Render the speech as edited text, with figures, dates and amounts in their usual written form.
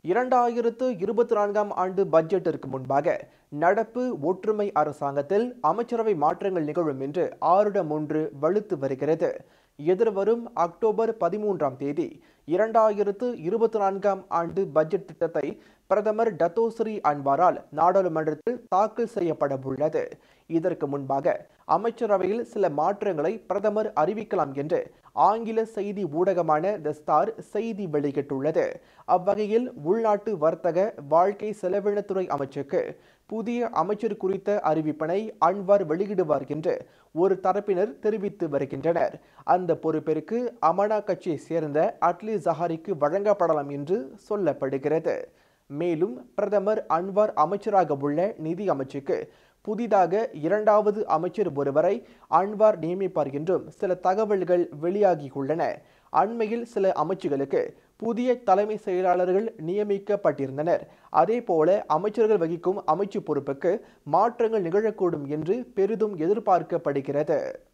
2024ஆம் ஆண்டு பட்ஜெட்டிற்கு முன்பாக நடப்பு ஒற்றுமை அரசாங்கத்தில் அமைச்சரவை மாற்றங்கள் நிகழும் என்று ஆருடம் ஒன்று வலுத்து வருகிறது. எதிர்வரும் அக்டோபர் 13ஆம் தேதி 2024ஆம் ஆண்டு பட்ஜெட் திட்டத்தை பிரதமர் டத்தோஸ்ரீ அன்வாரால் நாடாளுமன்றத்தில் தாக்கல் செய்யப்பட உள்ளது. இதற்கு முன்பாக அமைச்சரவையில் சில மாற்றங்களை பிரதமர் அறிவிக்கலாம் என்று ஆங்கில செய்தி ஊடகமான தி ஸ்டார் செய்தி வெளியிட்டுள்ளது. அவ்வகையில் உள்நாட்டு வர்த்தக வாழ்க்கை செலவினத்துறை அமைச்சுக்கு புதிய அமைச்சர் குறித்த அறிவிப்பினை அன்வார் வெளியிடுவார் என்று ஒரு தரப்பினர் தெரிவித்து வருகின்றனர். அந்த பொறுப்பிற்கு அமனா கட்சியை சேர்ந்த அட்லி ஜஹாரிக்கு வழங்கப்படலாம் என்று சொல்லப்படுகிறது. மேலும் பிரதமர் அன்வார் அமைச்சராக உள்ள நிதி அமைச்சுக்கு புதிதாக இரண்டாவது அமைச்சர் ஒருவரை அன்வார் நியமிப்பார் என்றும் சில தகவல்கள் வெளியாகியுள்ளன. அண்மையில் சில அமைச்சுகளுக்கு புதிய தலைமை செயலாளர்கள் நியமிக்கப்பட்டிருந்தனர். அதேபோல அமைச்சர்கள் வகிக்கும் அமைச்சு பொறுப்புக்கு மாற்றங்கள் நிகழக்கூடும் என்று பெரிதும் எதிர்பார்க்கப்படுகிறது.